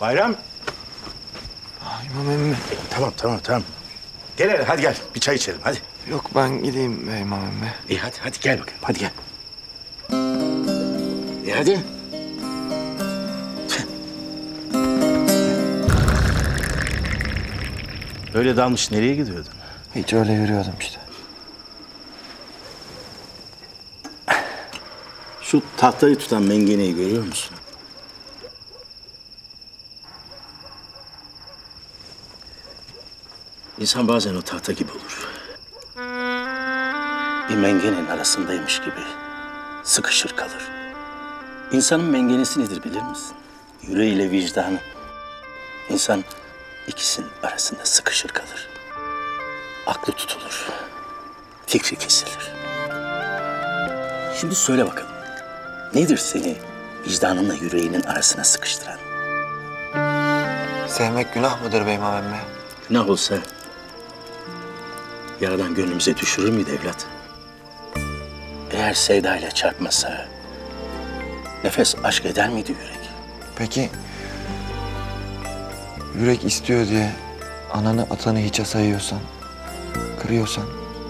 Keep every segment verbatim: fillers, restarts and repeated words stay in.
Bayram. Ay İmam emmi. Tamam tamam tamam. Gel hele hadi gel bir çay içelim hadi. Yok ben gideyim be İmam emmi. İyi hadi hadi gel bakayım hadi gel. İyi hadi. Öyle dalmış nereye gidiyordun? Hiç öyle yürüyordum işte. Şu tahtayı tutan mengeneyi görüyor musun? İnsan bazen o tahta gibi olur. Bir mengenenin arasındaymış gibi sıkışır kalır. İnsanın mengenesi nedir bilir misin? Yüreğiyle vicdanı. İnsan ikisinin arasında sıkışır kalır. Aklı tutulur. Fikri kesilir. Şimdi söyle bakalım. Nedir seni vicdanınla yüreğinin arasına sıkıştıran? Sevmek günah mıdır be İmam emmi? Günah olsa yaradan gönlümüze düşürür müydü evlat? Eğer sevdayla çarpmasa nefes aşk eder miydi yürek? Peki yürek istiyor diye ananı atanı hiçe sayıyorsan, kırıyorsan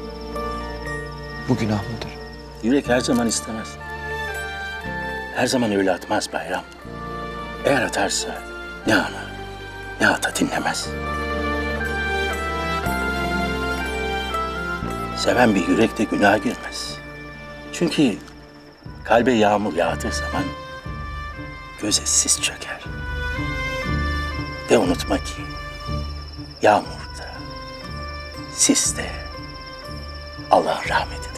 bu günah mıdır? Yürek her zaman istemez. Her zaman öyle atmaz Bayram. Eğer atarsa ne ana ne ata dinlemez. Seven bir yürek de günaha girmez. Çünkü kalbe yağmur yağdığı zaman göze sis çöker. Ve unutma ki yağmurda, siste Allah'ın rahmeti.